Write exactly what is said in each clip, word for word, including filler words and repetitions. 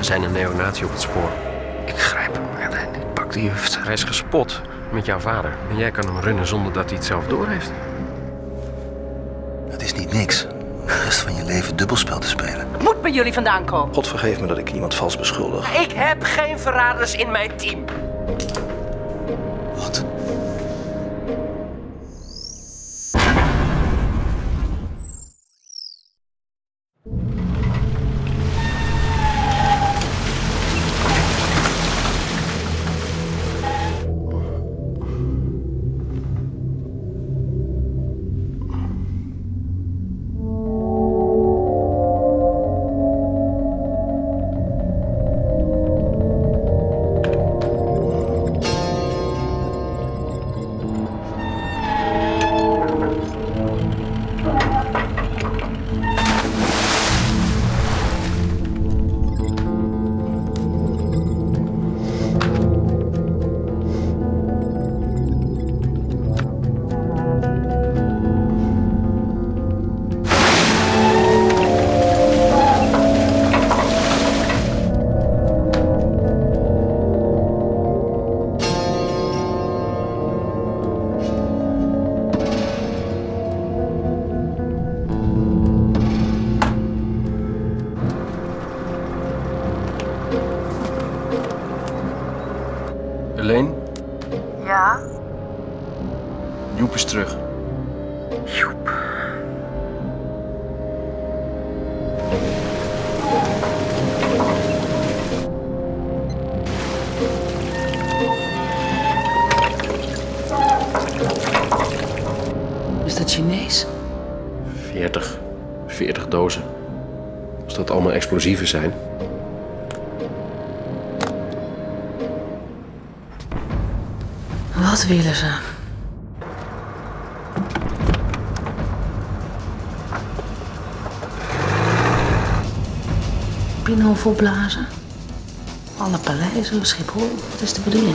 zijn een neonazi op het spoor. Ik grijp hem en ik pak die hoofd. Hij is gespot met jouw vader. En jij kan hem runnen zonder dat hij het zelf doorheeft. Het is niet niks om de rest van je leven dubbelspel te spelen. Het moet bij jullie vandaan komen. God vergeef me dat ik iemand vals beschuldig. Ik heb geen verraders in mijn team. Wat? Leen? Ja? Joep is terug. Joep. Is dat Chinees? veertig. veertig dozen. Als dat allemaal explosieven zijn. Wat willen ze? Binnenhof opblazen? Alle paleizen, Schiphol, wat is de bedoeling?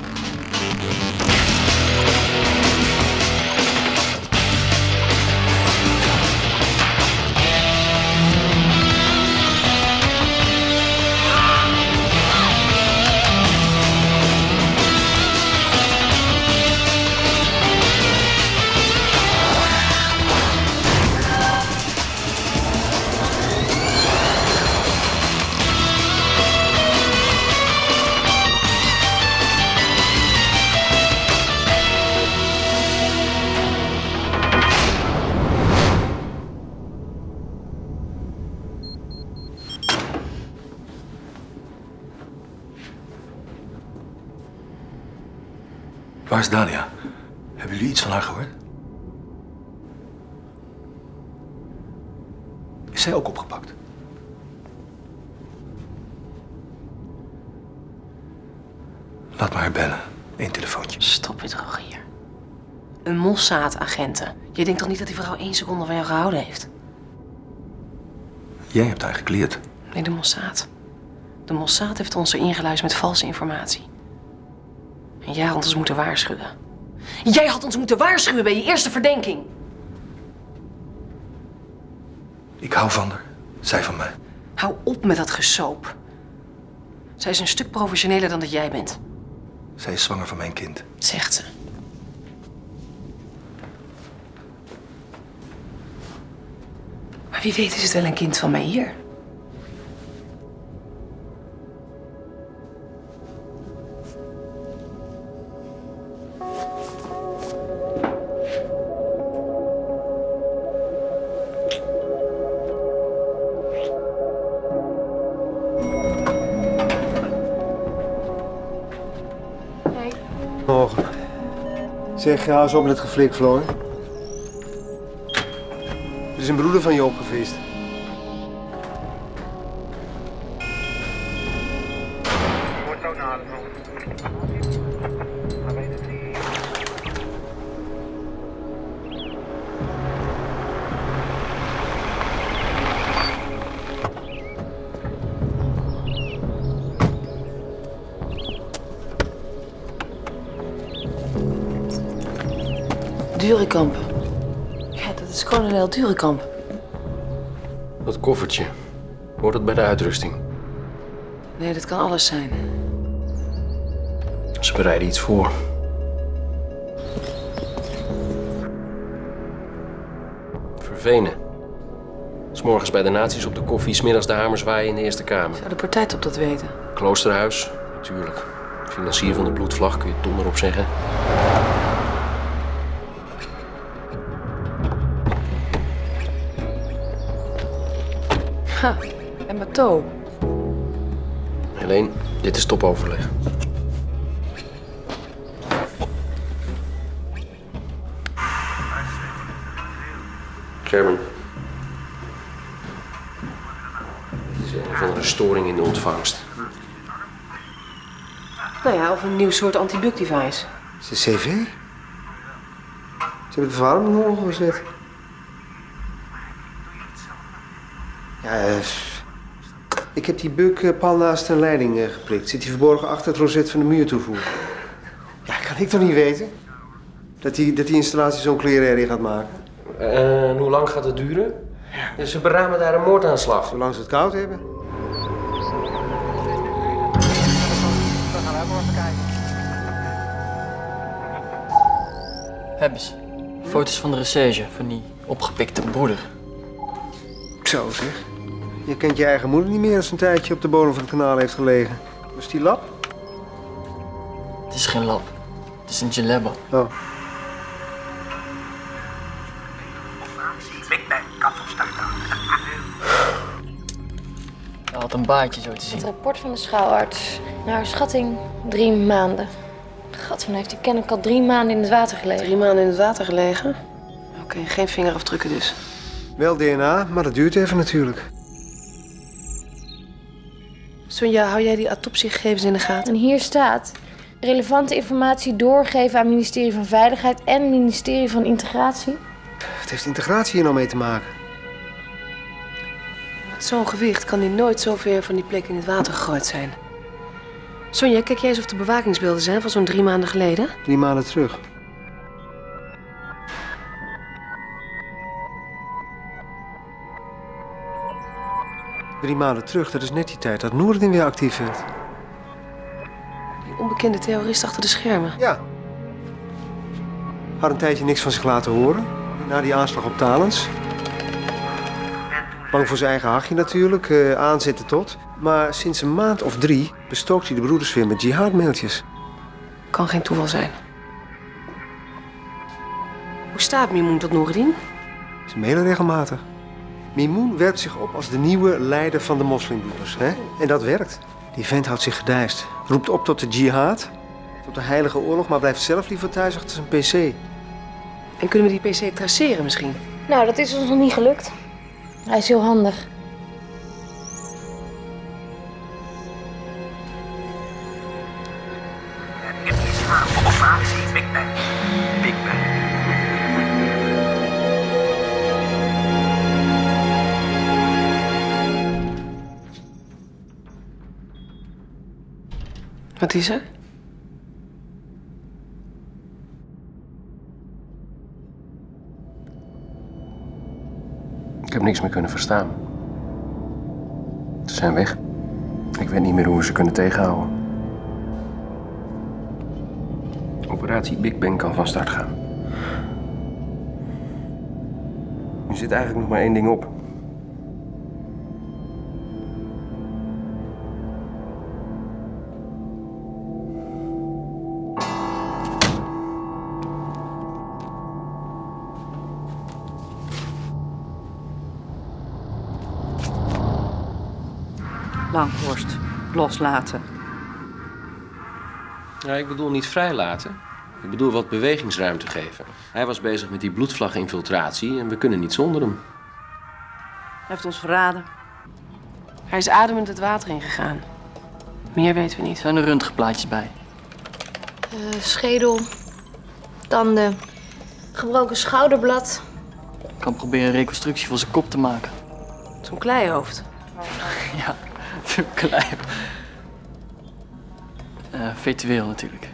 Waar is Dalia? Hebben jullie iets van haar gehoord? Is zij ook opgepakt? Laat me haar bellen. Eén telefoontje. Stop het, Rogier. Een Mossad-agenten. Je denkt toch niet dat die vrouw één seconde van jou gehouden heeft? Jij hebt haar gekleerd. Nee, de Mossad. De Mossad heeft ons erin geluisterd met valse informatie. En jij had ons moeten waarschuwen. Jij had ons moeten waarschuwen bij je eerste verdenking. Ik hou van haar. Zij van mij. Hou op met dat gesoop. Zij is een stuk professioneler dan dat jij bent. Zij is zwanger van mijn kind. Zegt ze. Maar wie weet is het wel een kind van mij hier. Morgen. Zeg, ga eens op met het geflik, Floor. Er is een broeder van je opgevist. Wordt zo nader. Durenkamp. Ja, dat is kolonel Durenkamp. Dat koffertje. Hoort het bij de uitrusting? Nee, dat kan alles zijn. Ze bereiden iets voor. Vervenen. 'S morgens bij de nazi's op de koffie, 's middags de hamer zwaaien in de Eerste Kamer. Zou de partijtop dat weten? Kloosterhuis, natuurlijk. Financier van de bloedvlag, kun je donder op zeggen. Ha, en Bateau. Helene, dit is topoverleg. Gerben. Het is een of andere storing in de ontvangst. Nou ja, of een nieuw soort anti-bug device. Is het cv? Ze hebben de verwarming omgezet. Ja, eh, ik heb die buk eh, pal naast een leiding eh, geprikt. Zit die verborgen achter het roset van de muurtoevoer. Ja, kan ik toch niet weten? Dat die, dat die installatie zo'n klerenherrie gaat maken? Uh, en hoe lang gaat het duren? Ja. Ze beramen daar een moordaanslag. Zolang ze het koud hebben. Hebben ze. Foto's van de recherche, van die opgepikte broeder. Zo zeg. Je kent je eigen moeder niet meer als een tijdje op de bodem van het kanaal heeft gelegen. Was die lap? Het is geen lab. Het is een jalebba. Oh. Hij had een baardje zo te zien. Het rapport van de schouwarts. Naar schatting drie maanden. Gat, van heeft die kennelijk al drie maanden in het water gelegen. Drie maanden in het water gelegen? Oké, okay, geen vingerafdrukken dus. Wel D N A, maar dat duurt even natuurlijk. Sonja, hou jij die autopsiegegevens in de gaten? En hier staat... relevante informatie doorgeven aan het ministerie van Veiligheid en het ministerie van Integratie. Wat heeft integratie hier nou mee te maken? Met zo'n gewicht kan hij nooit zo ver van die plek in het water gegooid zijn. Sonja, kijk jij eens of er bewakingsbeelden zijn van zo'n drie maanden geleden? Drie maanden terug. Drie maanden terug, dat is net die tijd dat Noerdin weer actief werd. Die onbekende terrorist achter de schermen. Ja. Had een tijdje niks van zich laten horen. Na die aanslag op Talens. Bang voor zijn eigen hachje natuurlijk, uh, aanzetten tot. Maar sinds een maand of drie bestookt hij de broeders weer met jihadmailtjes. Kan geen toeval zijn. Hoe staat Mimoen tot Noerdin? Ze mailen regelmatig. Mimoen werpt zich op als de nieuwe leider van de moslimbroeders. Hè? En dat werkt. Die vent houdt zich gedijst. Roept op tot de jihad, tot de heilige oorlog, maar blijft zelf liever thuis achter zijn pc. En kunnen we die pc traceren misschien? Nou, dat is ons nog niet gelukt. Hij is heel handig. Big Bang. Big Bang. Wat is er? Ik heb niks meer kunnen verstaan. Ze zijn weg. Ik weet niet meer hoe we ze kunnen tegenhouden. Operatie Big Bang kan van start gaan. Er zit eigenlijk nog maar één ding op. Langhorst, loslaten. Ja, ik bedoel niet vrijlaten. Ik bedoel wat bewegingsruimte geven. Hij was bezig met die bloedvlag-infiltratie en we kunnen niet zonder hem. Hij heeft ons verraden. Hij is ademend het water ingegaan. Meer weten we niet. Zijn er röntgenplaatjes bij? Uh, schedel, tanden, gebroken schouderblad. Ik kan proberen een reconstructie van zijn kop te maken. Zo'n kleihoofd. Ja, zo'n klein. Uh, virtueel natuurlijk.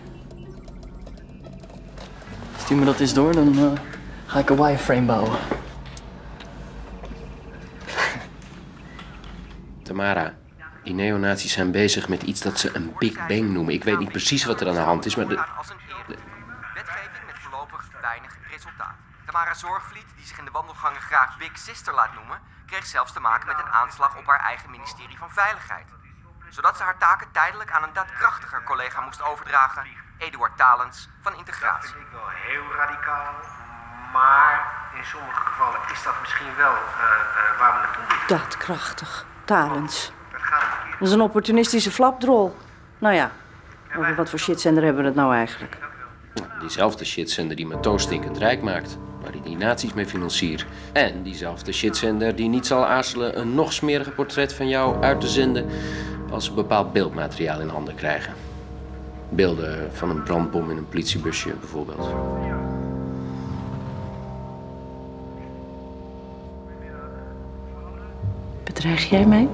Stuur me dat eens door, dan uh, ga ik een wireframe bouwen. Tamara, Die neonazies zijn bezig met iets dat ze een Big Bang noemen. Ik weet niet precies wat er aan de hand is, maar... De... Als een eerder. Wetgeving met voorlopig weinig resultaat. Tamara Zorgvliet, die zich in de wandelgangen graag Big Sister laat noemen, kreeg zelfs te maken met een aanslag op haar eigen ministerie van Veiligheid. Zodat ze haar taken tijdelijk aan een daadkrachtiger collega moest overdragen, Eduard Talens van Integratie. Dat vind ik wel heel radicaal, maar in sommige gevallen is dat misschien wel uh, uh, waar we naartoe moeten. Daadkrachtig. Talens. Dat is een opportunistische flapdrol. Nou ja, over wat voor shitzender hebben we het nou eigenlijk? Diezelfde shitzender die Mato stinkend rijk maakt, waar hij die nazi's mee financiert. En diezelfde shitzender die niet zal aarzelen een nog smeriger portret van jou uit te zenden als ze bepaald beeldmateriaal in handen krijgen. Beelden van een brandbom in een politiebusje bijvoorbeeld. Bedreig jij mij?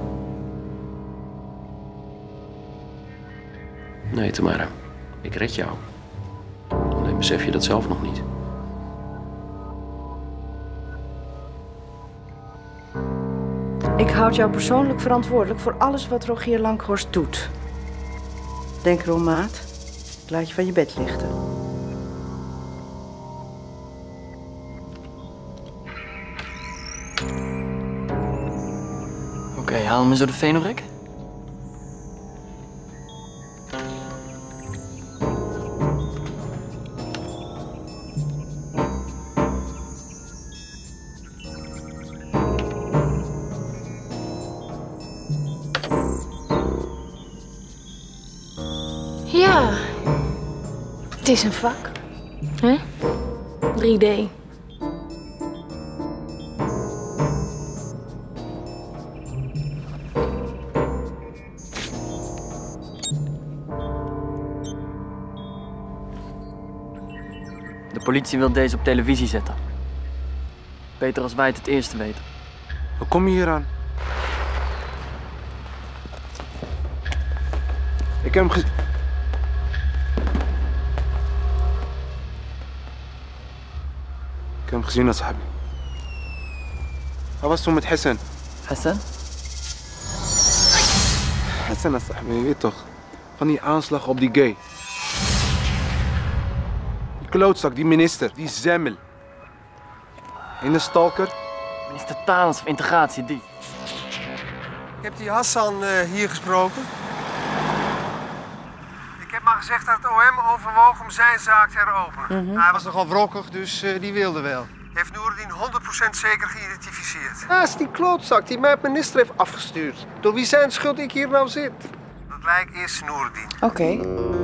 Nee, Tamara. Ik red jou. Alleen besef je dat zelf nog niet. Ik houd jou persoonlijk verantwoordelijk voor alles wat Rogier Langhorst doet. Denk erom, maat. Ik laat je van je bed lichten. Oké, okay, haal hem eens door de Venorek. Ja, het is een vak. Hè? drie D. De politie wil deze op televisie zetten. Beter als wij het het eerste weten. Hoe kom je hier aan? Ik heb hem gezien. Ik heb hem gezien als Sahabi. Hij was toen met Hassan. Hassan? Hassan als Sahabi, je weet toch? Van die aanslag op die gay. Die klootzak, die minister, die zemmel. En de stalker. Minister Talens van Integratie, die. Ik heb die Hassan uh, hier gesproken. Ik heb maar gezegd dat het O M overwoog om zijn zaak te heropenen. Mm-hmm. Hij was nogal wrokkig, dus uh, die wilde wel. Heeft Noerdien honderd procent zeker geïdentificeerd. Dat is die klootzak die mij het minister heeft afgestuurd. Door wie zijn schuld ik hier nou zit. Dat lijkt eerst Noerdien. Oké. Okay.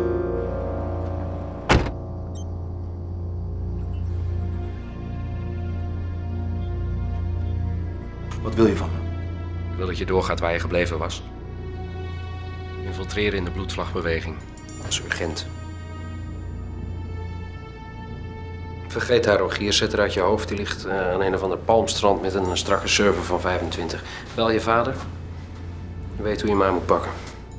Wat wil je van me? Ik wil dat je doorgaat waar je gebleven was. Infiltreren in de bloedvlagbeweging. Dat is urgent. Vergeet haar, Rogier. Zet haar uit je hoofd. Die ligt uh, aan een of ander palmstrand met een strakke server van vijfentwintig. Bel je vader. Je weet hoe je hem aan moet pakken.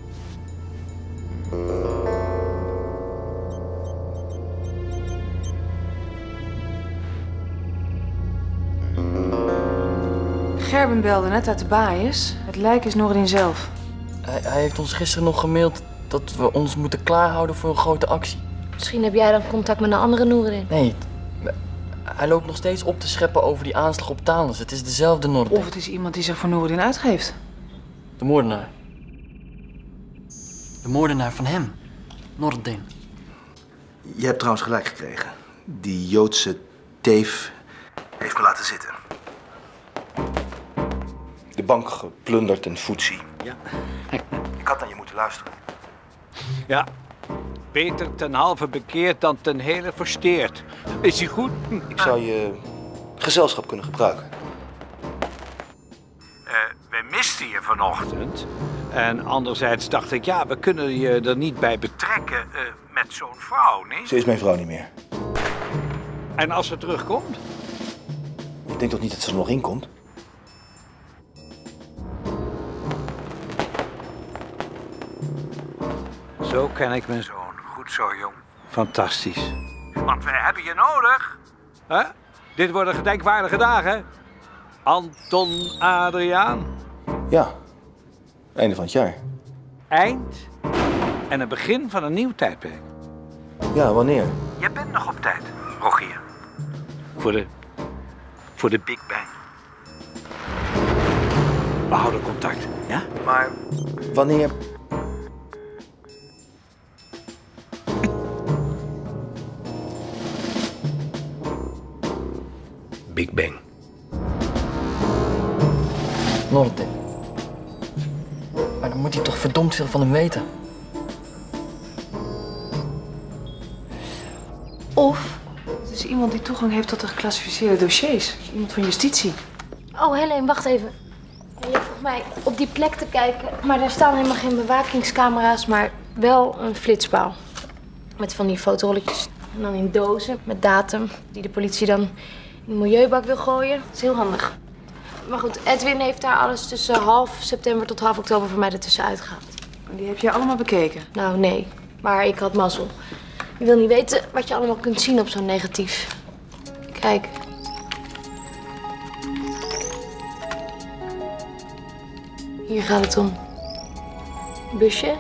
Gerben belde net uit de baaiers. Het lijk is Noordin zelf. Hij, hij heeft ons gisteren nog gemaild dat we ons moeten klaarhouden voor een grote actie. Misschien heb jij dan contact met een andere Noerdin. Nee, hij loopt nog steeds op te scheppen over die aanslag op Talens. Het is dezelfde Noordin. Of het is iemand die zich voor Noordin uitgeeft. De moordenaar. De moordenaar van hem. Noordin. Je hebt trouwens gelijk gekregen. Die Joodse teef heeft me laten zitten. De bank geplunderd en foetsie. Ja. Ik had naar je moeten luisteren. Ja. Beter ten halve bekeerd dan ten hele versteerd. Is hij goed? Ik zou je gezelschap kunnen gebruiken. Uh, we misten je vanochtend. En anderzijds dacht ik, ja, we kunnen je er niet bij betrekken uh, met zo'n vrouw, nee? Ze is mijn vrouw niet meer. En als ze terugkomt? Ik denk toch niet dat ze er nog in komt? Zo ken ik mijn zoon. Goed zo, jong. Fantastisch. Want wij hebben je nodig. Huh? Dit worden gedenkwaardige dagen. Anton Adriaan. Ja. Einde van het jaar. Eind en het begin van een nieuw tijdperk. Ja, wanneer? Je bent nog op tijd, Rogier. Voor de... voor de Big Bang. We houden contact, ja? Maar wanneer... Big Bang. Nordin. Maar dan moet hij toch verdomd veel van hem weten. Of het is iemand die toegang heeft tot de geclassificeerde dossiers. Iemand van justitie. Oh, Helene, wacht even. Je vroeg mij op die plek te kijken, maar daar staan helemaal geen bewakingscamera's, maar wel een flitspaal. Met van die fotorolletjes. En dan in dozen met datum, die de politie dan in de milieubak wil gooien. Dat is heel handig. Maar goed, Edwin heeft daar alles tussen half september tot half oktober voor mij ertussen uitgehaald. Die heb je allemaal bekeken? Nou, nee. Maar ik had mazzel. Je wil niet weten wat je allemaal kunt zien op zo'n negatief. Kijk. Hier gaat het om. Busje.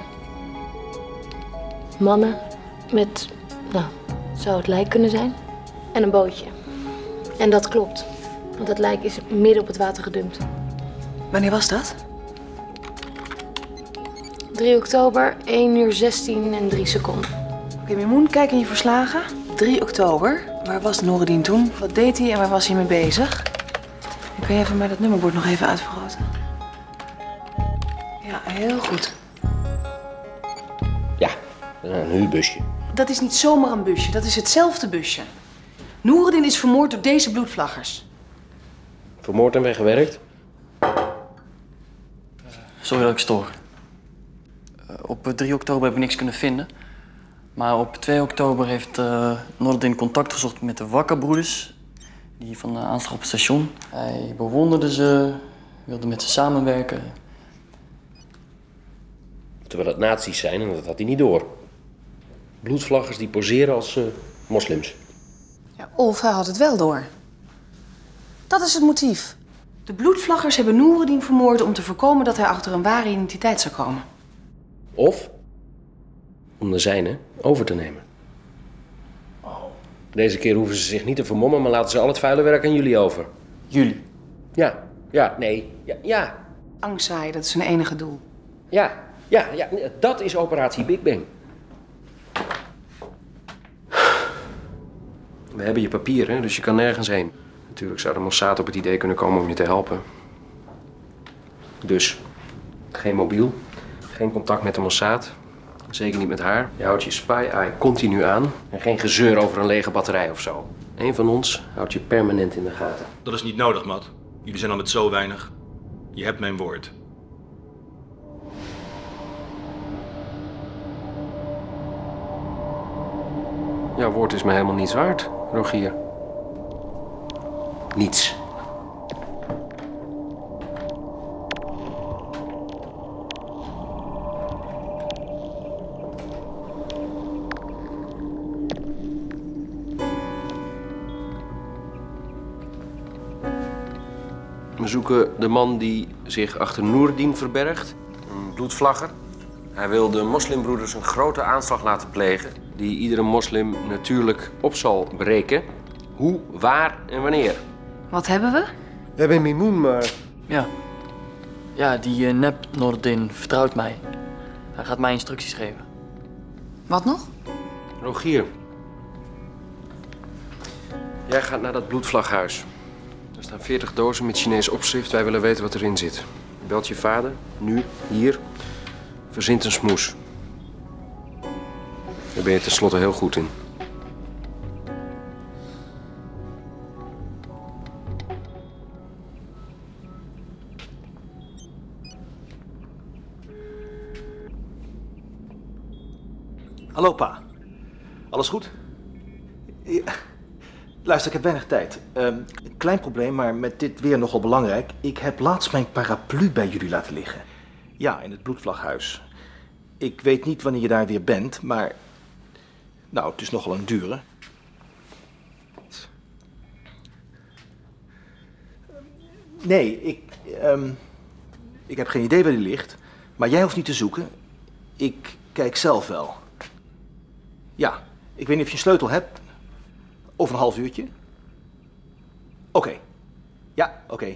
Mannen. Met, nou, zou het lijk kunnen zijn. En een bootje. En dat klopt. Want het lijk is midden op het water gedumpt. Wanneer was dat? drie oktober, één uur zestien en drie seconden. Oké, okay, Mimoen, kijk in je verslagen. drie oktober. Waar was Noureddin toen? Wat deed hij en waar was hij mee bezig? Dan kun je even mij dat nummerbord nog even uitvergroten. Ja, heel goed. Ja, een huurbusje. Dat is niet zomaar een busje, dat is hetzelfde busje. Noureddin is vermoord door deze bloedvlaggers. Vermoord en weggewerkt? Sorry dat ik stoor. Uh, op drie oktober heb ik niks kunnen vinden. Maar op twee oktober heeft uh, Nordin contact gezocht met de Wakkerbroeders. Die van de aanslag op het station. Hij bewonderde ze, wilde met ze samenwerken. Terwijl het nazi's zijn en dat had hij niet door. Bloedvlaggers die poseren als uh, moslims. Ja, of hij had het wel door. Dat is het motief. De bloedvlaggers hebben Noureddin vermoord om te voorkomen dat hij achter een ware identiteit zou komen. Of om de zijne over te nemen. Oh. Deze keer hoeven ze zich niet te vermommen, maar laten ze al het vuile werk aan jullie over. Jullie? Ja, ja, nee, ja, ja. Angst zaaien, dat is hun enige doel. Ja, ja, ja, dat is operatie Big Bang. We hebben je papieren, dus je kan nergens heen. Natuurlijk zou de Mossad op het idee kunnen komen om je te helpen. Dus, geen mobiel, geen contact met de Mossad. Zeker niet met haar. Je houdt je spy-eye continu aan. En geen gezeur over een lege batterij of zo. Eén van ons houdt je permanent in de gaten. Dat is niet nodig, Matt. Jullie zijn al met zo weinig. Je hebt mijn woord. Jouw woord is me helemaal niets waard, Rogier. Niets. We zoeken de man die zich achter Noureddin verbergt. Een bloedvlagger. Hij wil de moslimbroeders een grote aanslag laten plegen, die iedere moslim natuurlijk op zal breken. Hoe, waar en wanneer. Wat hebben we? We hebben Mimoen, maar... Ja. Ja, die uh, nep Nordin vertrouwt mij. Hij gaat mij instructies geven. Wat nog? Rogier. Jij gaat naar dat bloedvlaghuis. Er staan veertig dozen met Chinees opschrift. Wij willen weten wat erin zit. Belt je vader, nu, hier. Verzint een smoes. Daar ben je tenslotte heel goed in. Hallo, pa. Alles goed? Ja. Luister, ik heb weinig tijd. Um, een klein probleem, maar met dit weer nogal belangrijk. Ik heb laatst mijn paraplu bij jullie laten liggen. Ja, in het bloedvlaghuis. Ik weet niet wanneer je daar weer bent, maar... Nou, het is nogal een dure. Nee, ik... Um, ik heb geen idee waar die ligt. Maar jij hoeft niet te zoeken. Ik kijk zelf wel. Ja, ik weet niet of je een sleutel hebt. Over een half uurtje. Oké. Okay. Ja, oké. Okay.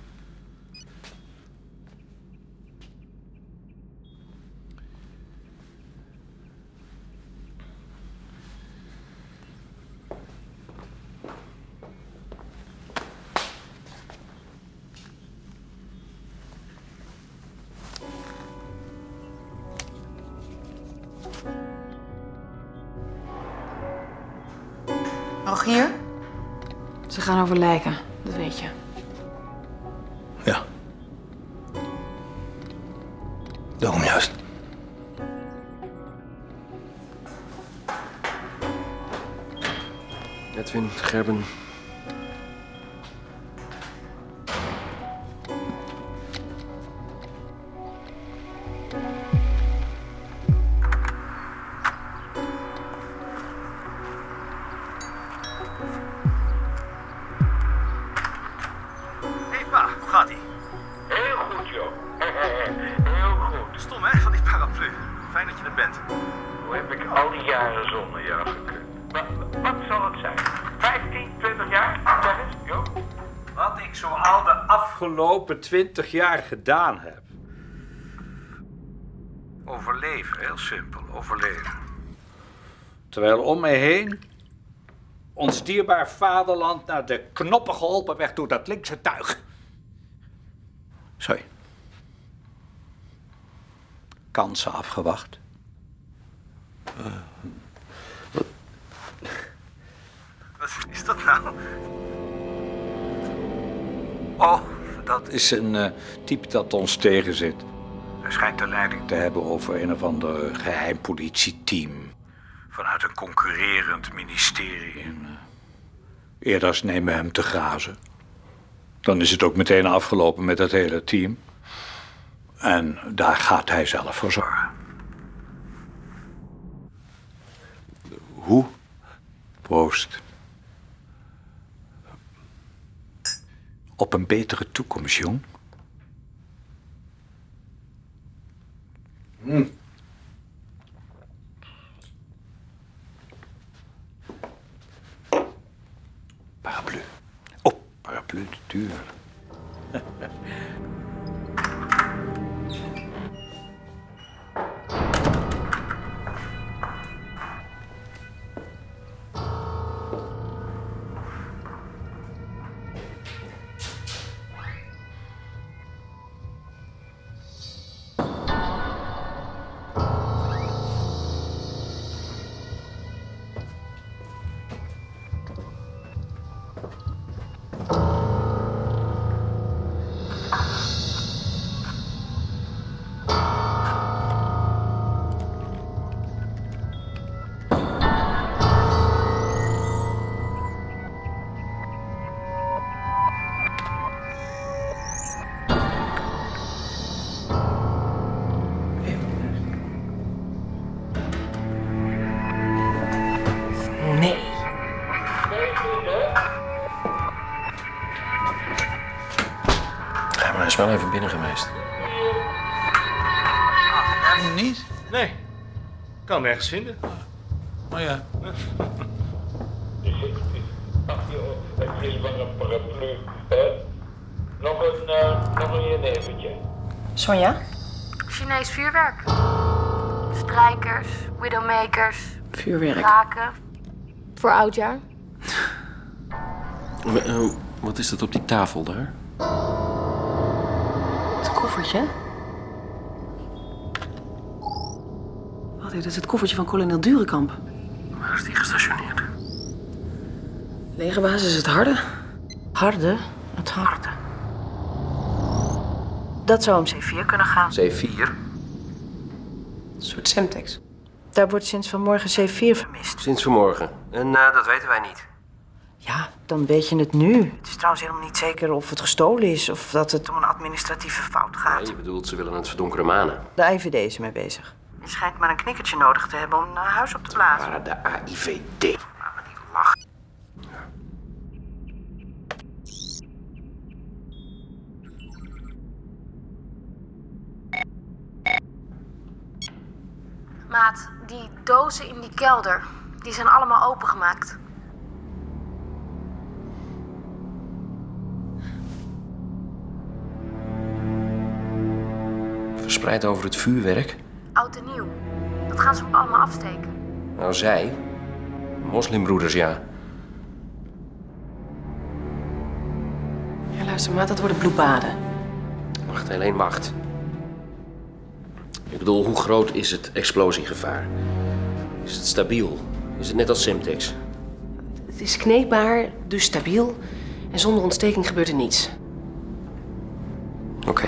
Rogier? Ze gaan over lijken, dat weet je. Ja. Daarom juist. Edwin, Gerben. Afgelopen twintig jaar gedaan heb. Overleven, heel simpel, overleven. Terwijl om me heen ons dierbaar vaderland naar de knoppen geholpen werd door dat linkse tuig. Sorry. Kansen afgewacht. Uh, wat? Wat is dat nou? Oh, dat is een uh, type dat ons tegenzit. Hij schijnt de leiding te hebben over een of ander geheim politieteam. Vanuit een concurrerend ministerie. En, uh, eerder nemen we hem te grazen. Dan is het ook meteen afgelopen met het hele team. En daar gaat hij zelf voor zorgen. Hoe? Proost. Op een betere toekomst, jong. Mm. Paraplu. Oh, paraplu, duur. Hij is wel even binnen geweest. Ah, niet? Nee. Kan hem nergens vinden. Oh ja. Het is maar een paraplu, hè? Nog een, uh, nog een jenevertje. Sonja? Chinees vuurwerk. Strijkers, widowmakers. Vuurwerk. Raken. Voor oudjaar. Uh, wat is dat op die tafel daar? Het koffertje? Wat, dit is het koffertje van kolonel Durenkamp. Waar is die gestationeerd? Legerbasis het Harde. Harde? Het Harde. Dat zou om C vier kunnen gaan. C vier? Een soort Semtex. Daar wordt sinds vanmorgen C vier vermist. Sinds vanmorgen. En uh, dat weten wij niet. Ja, dan weet je het nu. Het is trouwens helemaal niet zeker of het gestolen is of dat het om een administratieve fout gaat. Nee, je bedoelt, ze willen het verdonkeren manen. De I V D is ermee bezig. Je schijnt maar een knikkertje nodig te hebben om een huis op te plaatsen. Maar de A I V D. Nou, die lacht. Maat, die dozen in die kelder, die zijn allemaal opengemaakt. Verspreid over het vuurwerk. Oud en nieuw. Dat gaan ze ook allemaal afsteken. Nou, zij. Moslimbroeders, ja. Ja, luister, maat, dat worden bloedbaden. Wacht, Helene, wacht. Ik bedoel, hoe groot is het explosiegevaar? Is het stabiel? Is het net als Semtex? Het is kneedbaar, dus stabiel. En zonder ontsteking gebeurt er niets. Oké. Okay.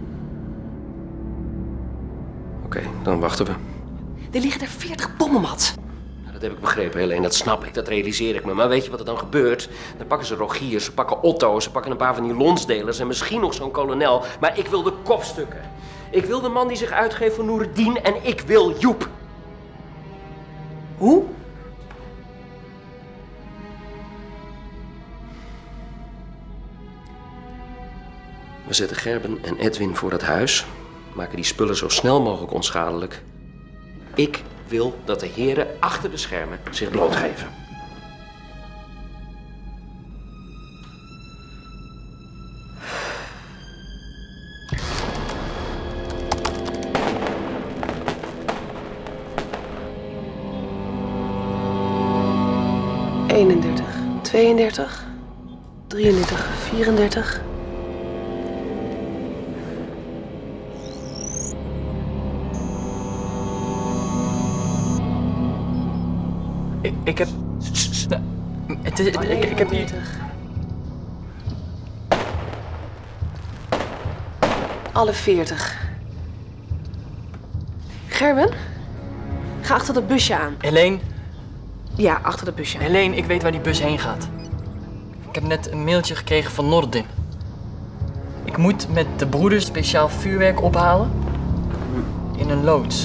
Oké, okay, dan wachten we. Er liggen er veertig bommen, Mats. Nou, dat heb ik begrepen, Helene. Dat snap ik, dat realiseer ik me. Maar weet je wat er dan gebeurt? Dan pakken ze Rogier, ze pakken Otto, ze pakken een paar van die lonsdelers en misschien nog zo'n kolonel. Maar ik wil de kopstukken. Ik wil de man die zich uitgeeft voor Noureddin en ik wil Joep. Hoe? We zetten Gerben en Edwin voor het huis. Maken die spullen zo snel mogelijk onschadelijk. Ik wil dat de heren achter de schermen zich blootgeven. eenendertig, tweeëndertig, drieëndertig, vierendertig. Ik, ik heb... Het is, ik, ik heb hier... Alle veertig. Gerben? Ga achter dat busje aan. Helene? Ja, achter dat busje aan. Helene, ik weet waar die bus heen gaat. Ik heb net een mailtje gekregen van Noureddin. Ik moet met de broeders speciaal vuurwerk ophalen in een loods.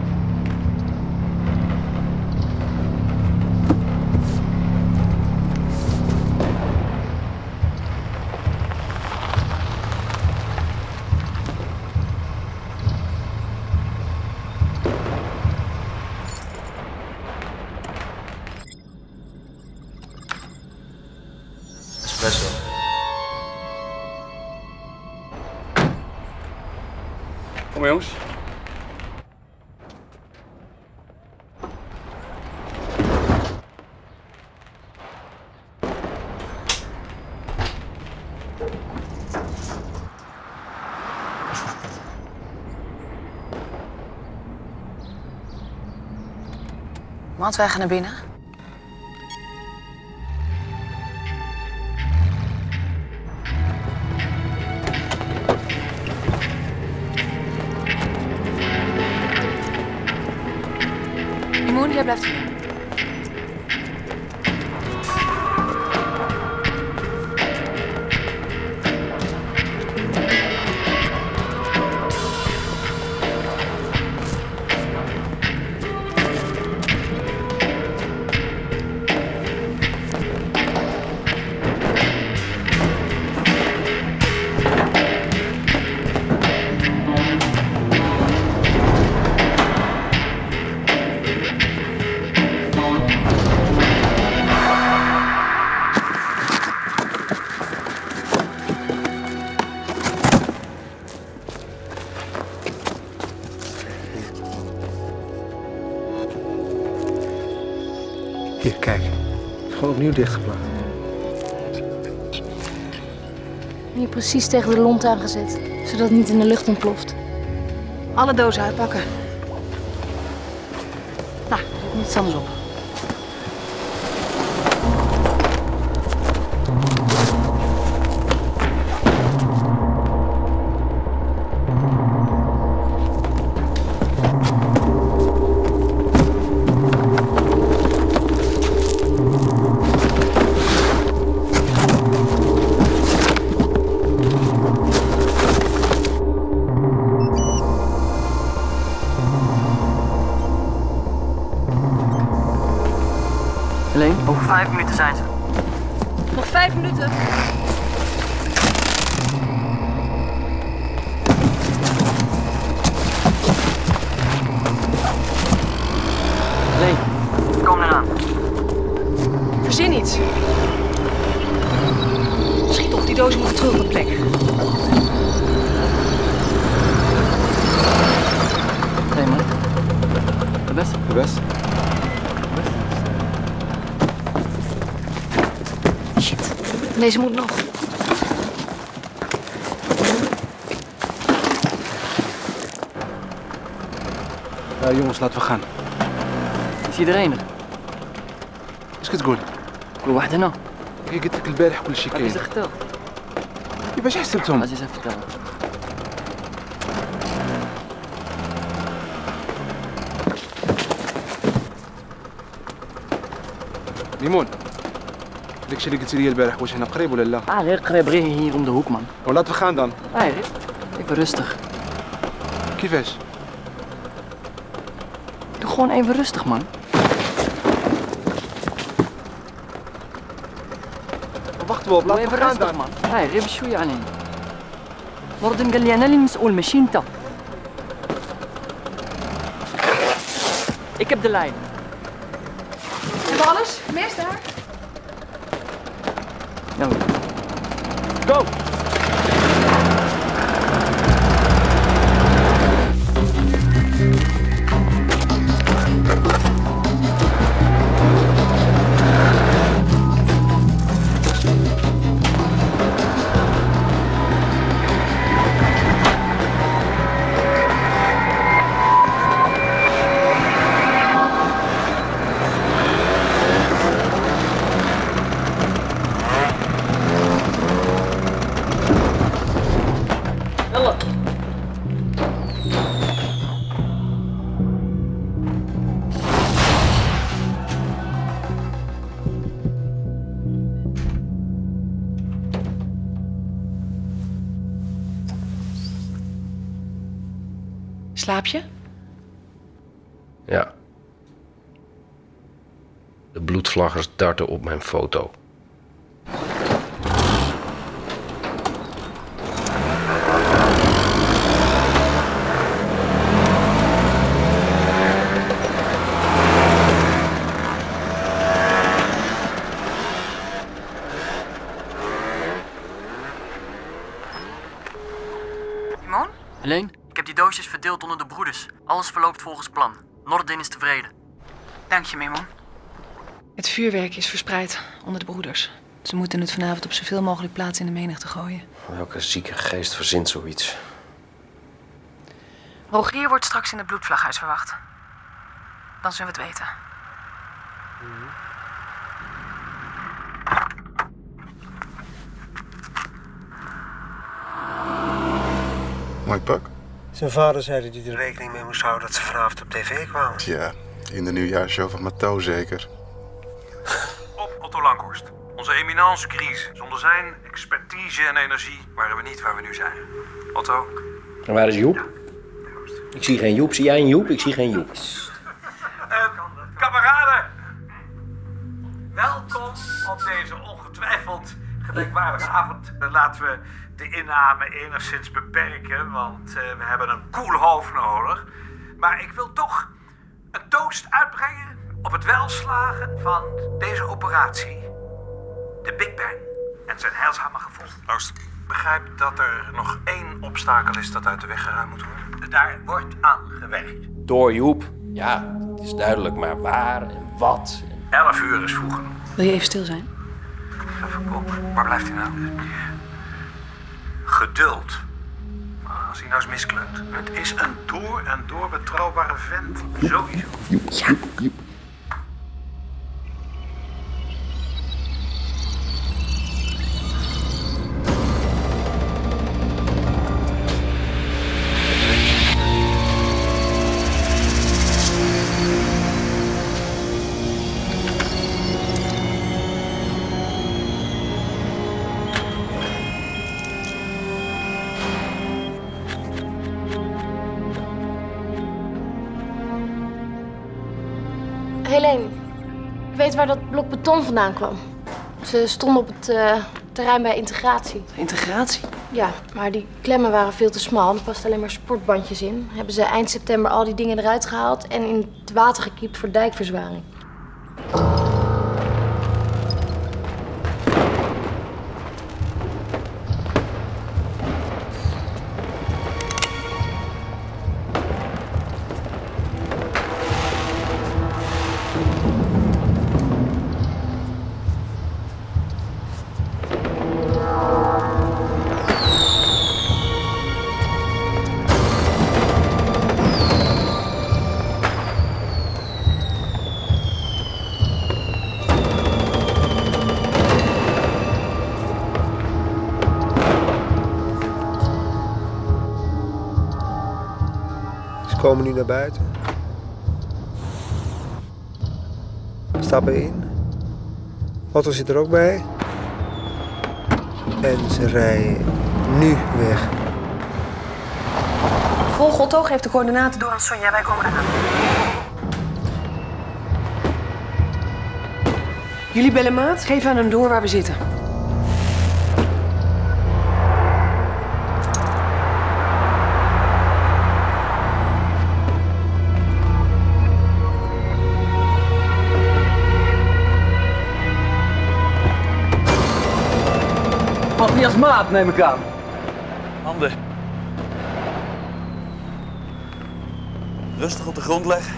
Espresso. Kom maar, jongens. Want wij gaan naar binnen. Imoen, jij blijft hier. Hier, kijk. Gewoon opnieuw dichtgeplakt. Hier precies tegen de lont aangezet, zodat het niet in de lucht ontploft. Alle dozen uitpakken. Nou, zet niet anders op. Helene, over vijf minuten zijn ze. Nog vijf minuten. best. Shit, deze moet nog. Ja, jongens, laten we gaan. Is iedereen er? ايش كتقول؟ كل واحد هنا. كي قلت لك البارح كل شيء كاين. عزيز اختار. كيفاش حسبتهم؟ عزيز اختار. ليمون داكشي اللي قلتي لي البارح واش هنا قريب ولا لا؟ اه غير قريب غير hier om de hoek man. Oh, laten we gaan dan. Ah, غير even rustig. كيفاش؟ Doe gewoon even rustig man. wachten we op, laten we gaan dan. man. هاي غير بشوية علينا. نور الدين قال لي انا اللي المسؤول ماشي انت. Ik heb de lijn. Hebben we alles? Mes daar? Ja. Go! Slaap je? Ja. De bloedvlaggers darten op mijn foto. Simon? Helene? Ik heb die doosjes verdeeld onder de broeders. Alles verloopt volgens plan. Nordin is tevreden. Dank je, Memon. Het vuurwerk is verspreid onder de broeders. Ze moeten het vanavond op zoveel mogelijk plaatsen in de menigte gooien. Welke zieke geest verzint zoiets? Rogier wordt straks in het bloedvlaghuis verwacht. Dan zullen we het weten. Mooi pak. Zijn vader zei dat hij er rekening mee moest houden dat ze vanavond op tv kwamen. Ja, in de nieuwjaarsshow van Matto zeker. Op Otto Langhorst. Onze eminence Gries. Zonder zijn expertise en energie waren we niet waar we nu zijn. Otto? En waar is Joep? Ik zie geen Joep. Zie jij een Joep? Ik zie geen Joep. Uh, kameraden! Welkom op deze ongetwijfeld gedenkwaardige avond. Dan laten we de inname enigszins beperken, want uh, we hebben een koel hoofd nodig. Maar ik wil toch een toast uitbrengen op het welslagen van deze operatie. De Big Bang en zijn heilzame gevolgen. Luister. Begrijp dat er nog één obstakel is dat uit de weg geruimd moet worden. Daar wordt aan gewerkt. Door Joep. Ja, het is duidelijk, maar waar en wat? Elf uur is vroeg genoeg. Wil je even stil zijn? Even kopen. Waar blijft hij nou? Geduld. Als hij nou eens miskleunt. Het is een door en door betrouwbare vent. Sowieso. Ja. Helene, ik weet waar dat blok beton vandaan kwam. Ze stonden op het uh, terrein bij integratie. Integratie? Ja, maar die klemmen waren veel te smal. Er pasten alleen maar sportbandjes in. Hebben ze eind september al die dingen eruit gehaald en in het water gekiept voor dijkverzwaring. komen nu naar buiten. Stappen in. Otto zit er ook bij. En ze rijden nu weg. Volg Otto, geef de coördinaten door aan Sonja. Wij komen eraan. Jullie bellen maat, geef aan hem door waar we zitten. Matthias Maat, neem ik aan. Handen. Rustig op de grond leggen.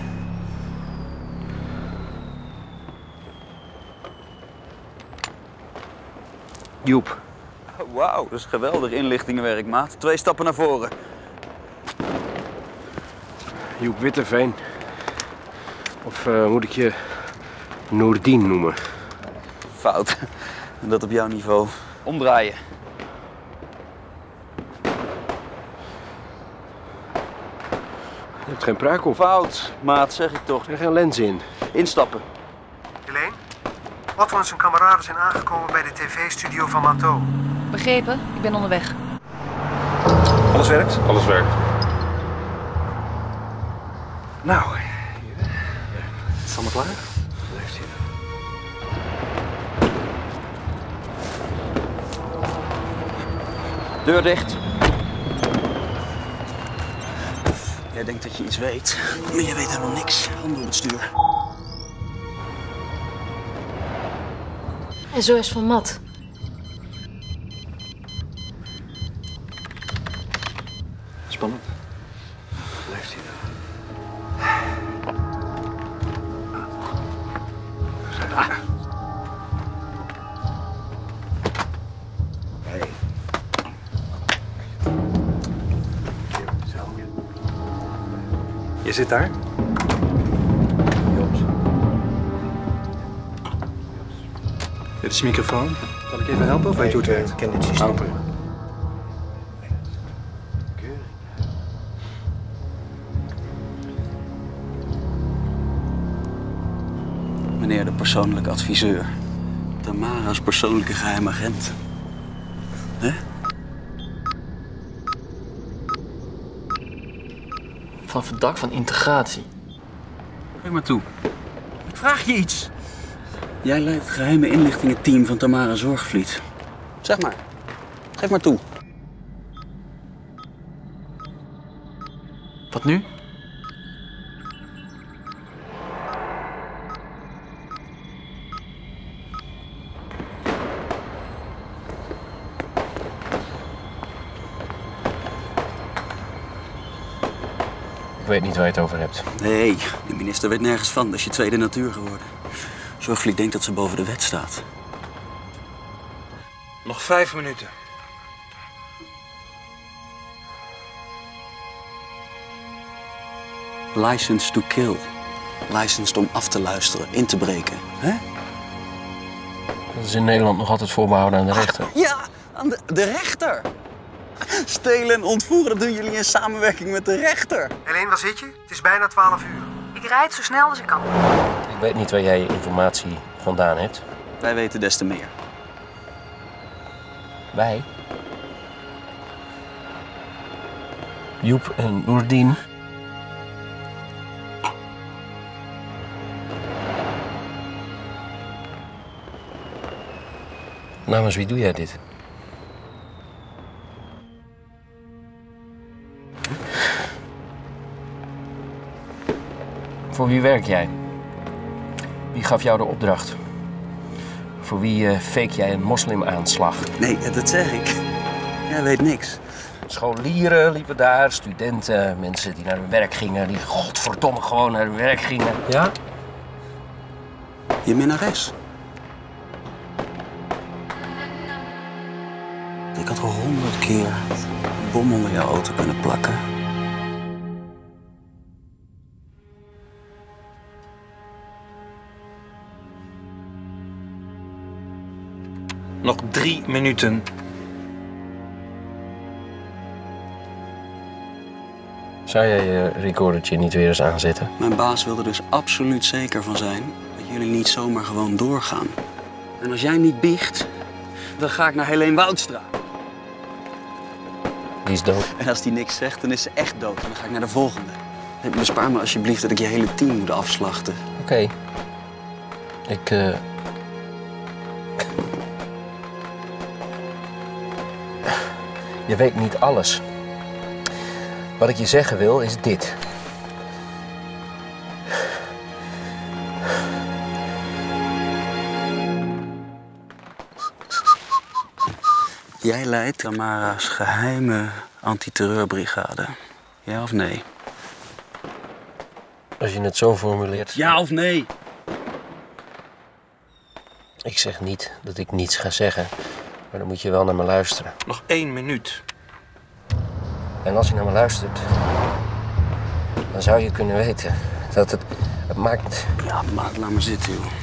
Joep. Oh, wauw, dat is geweldig inlichtingenwerk, maat. Twee stappen naar voren. Joep Witteveen. Of uh, moet ik je Noordien noemen? Fout. Dat op jouw niveau. Omdraaien. Je hebt geen pruik op. Fout, maat, zeg ik toch. Er is geen lens in. Instappen. Helene? Otto en zijn kameraden zijn aangekomen bij de tv-studio van Manteau. Begrepen, ik ben onderweg. Alles werkt? Alles werkt. Nou, hier. Is het allemaal klaar? Blijft hier. Deur dicht. Jij denkt dat je iets weet, maar je weet helemaal niks. Handen op het stuur. En zo is van Mat. Spannend. Blijft hier. Ah. Hey. Je zit daar? Joost. Dit is de microfoon. Kan ik even helpen of weet je hoe het werkt? Ik ken dit systeem. Open. Meneer de persoonlijke adviseur. Tamara's persoonlijke geheimagent. Hè? Vanaf het dak van integratie. Geef maar toe. Ik vraag je iets. Jij leidt het geheime inlichtingenteam van Tamara Zorgvliet. Zeg maar. Geef maar toe. Wat nu? Ik weet niet waar je het over hebt. Nee, de minister weet nergens van. Dat is je tweede natuur geworden. Zorgvliet denkt dat ze boven de wet staat. Nog vijf minuten. License to kill. Licensed om af te luisteren, in te breken. Hè? Dat is in Nederland nog altijd voorbehouden aan de rechter. Ja, aan de, de rechter. Stelen en ontvoeren, dat doen jullie in samenwerking met de rechter. Helene, waar zit je? Het is bijna twaalf uur. Ik rijd zo snel als ik kan. Ik weet niet waar jij je informatie vandaan hebt. Wij weten des te meer. Wij? Joep en Noordien. Namens wie doe jij dit? Voor wie werk jij? Wie gaf jou de opdracht? Voor wie uh, fake jij een moslimaanslag? Nee, dat zeg ik. Jij weet niks. Scholieren liepen daar, studenten, mensen die naar hun werk gingen, die godverdomme gewoon naar hun werk gingen. Ja? Je minnares. Ik had al honderd keer een bom onder jouw auto kunnen plakken. Nog drie minuten. Zou jij je recordertje niet weer eens aanzetten? Mijn baas wil er dus absoluut zeker van zijn dat jullie niet zomaar gewoon doorgaan. En als jij niet biecht, dan ga ik naar Helene Woudstra. Die is dood. En als die niks zegt, dan is ze echt dood. En dan ga ik naar de volgende. Bespaar me alsjeblieft dat ik je hele team moet afslachten. Oké. Okay. Ik, uh... Je weet niet alles. Wat ik je zeggen wil, is dit. Jij leidt Tamara's geheime antiterreurbrigade. Ja of nee? Als je het zo formuleert... Ja of nee? Ik zeg niet dat ik niets ga zeggen. Maar dan moet je wel naar me luisteren. Nog één minuut. En als je naar me luistert... dan zou je kunnen weten dat het... Het maakt... Ja, maat, laat maar zitten, joh.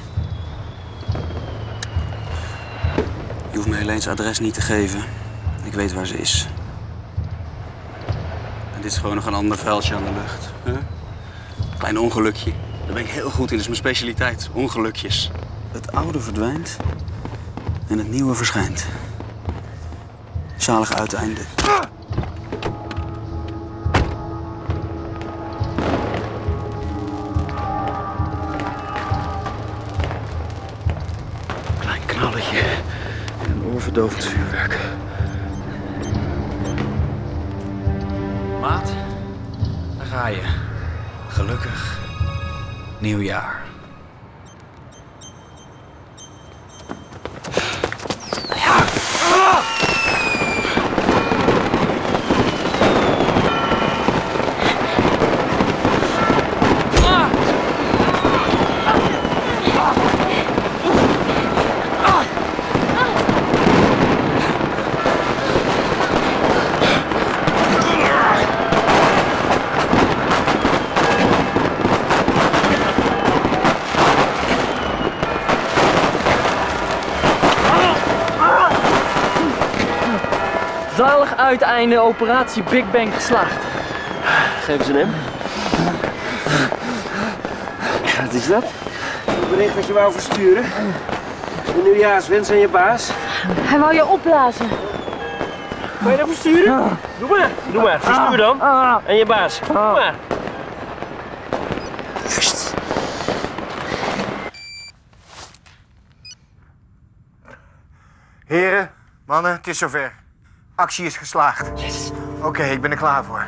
Je hoeft me Helene's adres niet te geven. Ik weet waar ze is. En dit is gewoon nog een ander vuiltje aan de lucht. Huh? Klein ongelukje. Daar ben ik heel goed in. Dat is mijn specialiteit. Ongelukjes. Het oude verdwijnt en het nieuwe verschijnt. Zalig uiteinde. Klein knalletje en een oorverdovend vuurwerk. Maat, daar ga je. Gelukkig nieuwjaar. Zalig uiteinde, operatie Big Bang geslaagd. Geef eens een hem. Wat is dat? Het bericht dat je wou versturen. De nieuwjaarswens aan je baas. Hij wou je opblazen. Kan je dat versturen? Doe maar. Doe maar. Verstuur dan. En je baas. Doe maar. Juist. Heren, mannen, het is zover. Actie is geslaagd. Yes. Oké, okay, ik ben er klaar voor.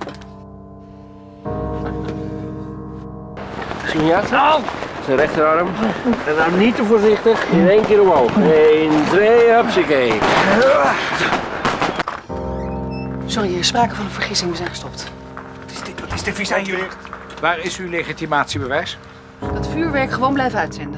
Zie je? Nou! Zijn rechterarm. En dan niet te voorzichtig. In één keer omhoog. Eén, twee, hupsakee. Sorry, er is sprake van een vergissing. We zijn gestopt. Wat is dit? Wat is dit? Wie zijn jullie? Waar is uw legitimatiebewijs? Dat vuurwerk gewoon blijven uitzenden.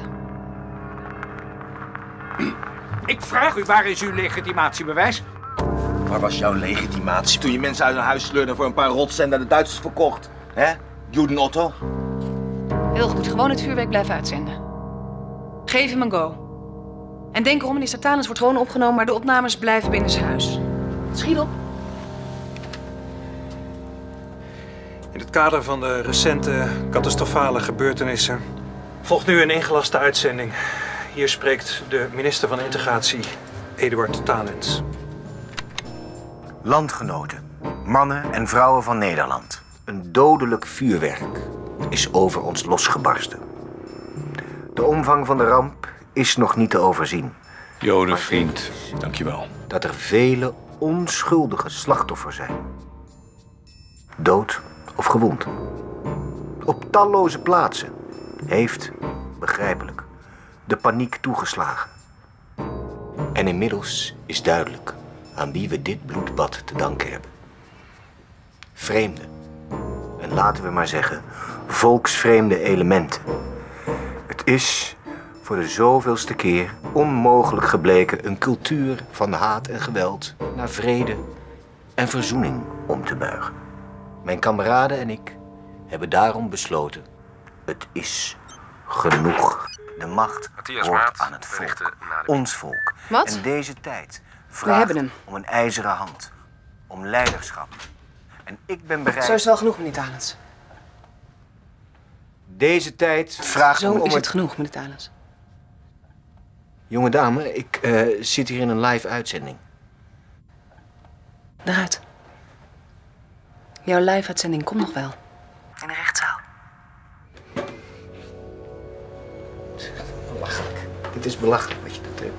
Ik vraag u, waar is uw legitimatiebewijs? Waar was jouw legitimatie toen je mensen uit hun huis sleurde voor een paar rotsen naar de Duitsers verkocht? Hè? Juden Otto? Heel goed, gewoon het vuurwerk blijven uitzenden. Geef hem een go. En denk erom, minister Talens wordt gewoon opgenomen, maar de opnames blijven binnen zijn huis. Schiet op. In het kader van de recente catastrofale gebeurtenissen volgt nu een ingelaste uitzending. Hier spreekt de minister van Integratie, Eduard Talens. Landgenoten, mannen en vrouwen van Nederland. Een dodelijk vuurwerk is over ons losgebarsten. De omvang van de ramp is nog niet te overzien. Jodenvriend, dankjewel. Dat er vele onschuldige slachtoffers zijn. Dood of gewond. Op talloze plaatsen heeft, begrijpelijk, de paniek toegeslagen. En inmiddels is duidelijk aan wie we dit bloedbad te danken hebben. Vreemde, en laten we maar zeggen, volksvreemde elementen. Het is voor de zoveelste keer onmogelijk gebleken een cultuur van haat en geweld naar vrede en verzoening om te buigen. Mijn kameraden en ik hebben daarom besloten, het is genoeg. De macht Matthias hoort Maat, aan het volk, berichten na de- ons volk. Wat? En deze tijd We vraagt hebben hem. om een ijzeren hand, om leiderschap En ik ben bereid... Zo is het wel genoeg, meneer Talens. Deze tijd vraagt Zo me om is het genoeg, meneer Talens. Jonge dame, ik uh, zit hier in een live uitzending. Eruit. Jouw live-uitzending komt nog wel. In de rechtszaal. Belachelijk. Het is belachelijk wat je doet, hè.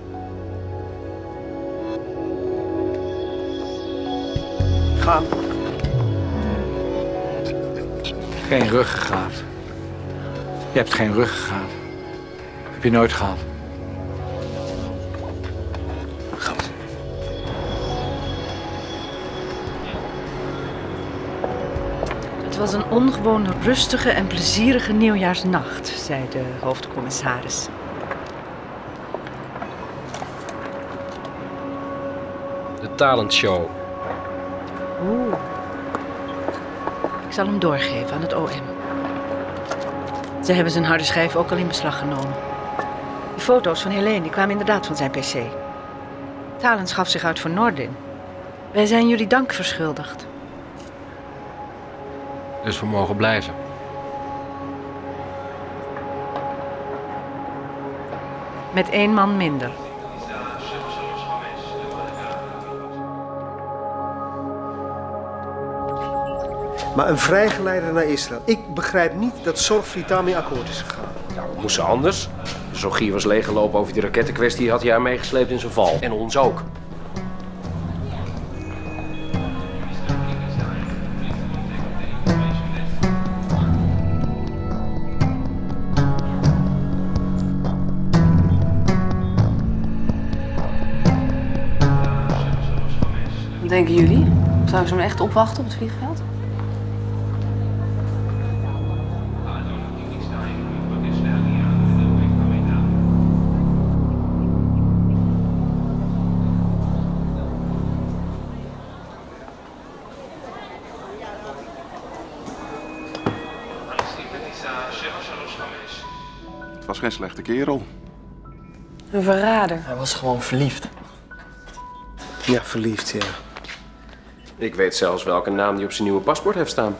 Gaan. Geen ruggengraat. Je hebt geen ruggengraat. Heb je nooit gehad. Het was een ongewoon rustige en plezierige nieuwjaarsnacht, zei de hoofdcommissaris. De talentshow. Oeh. Ik zal hem doorgeven aan het O M. Ze hebben zijn harde schijf ook al in beslag genomen. De foto's van Helene die kwamen inderdaad van zijn pc. Talens gaf zich uit voor Nordin. Wij zijn jullie dank verschuldigd. Dus we mogen blijven. Met één man minder. Maar een vrijgeleider naar Israël. Ik begrijp niet dat Zorgvliet daarmee akkoord is gegaan. Nou, wat moest ze anders? Zogier was leeggelopen over die rakettenkwestie, had hij haar meegesleept in zijn val. En ons ook. Wat denken jullie? Zou ze hem echt opwachten op het vliegveld? Het was geen slechte kerel. Een verrader. Hij was gewoon verliefd. Ja, verliefd, ja. Ik weet zelfs welke naam die op zijn nieuwe paspoort heeft staan.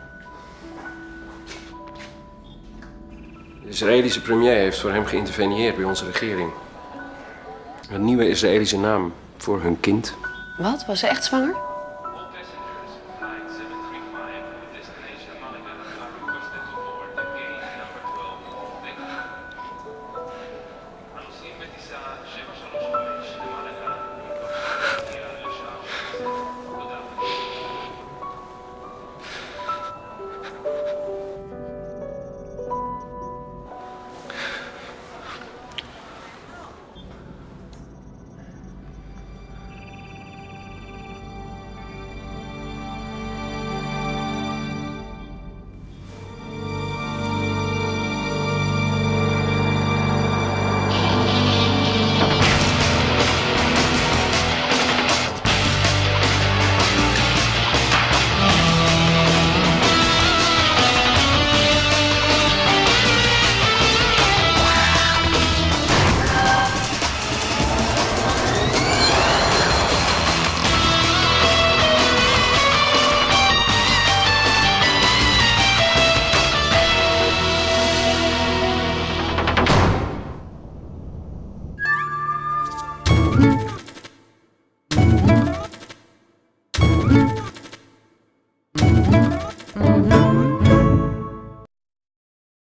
De Israëlische premier heeft voor hem geïnterveneerd bij onze regering. Een nieuwe Israëlische naam voor hun kind. Wat? Was ze echt zwanger?